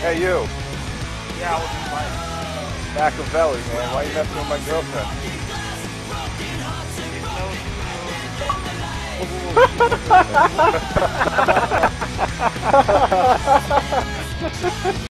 Hey, you. Yeah, I was invited. Machiavelli, man. Why you messing with my girlfriend? It knows.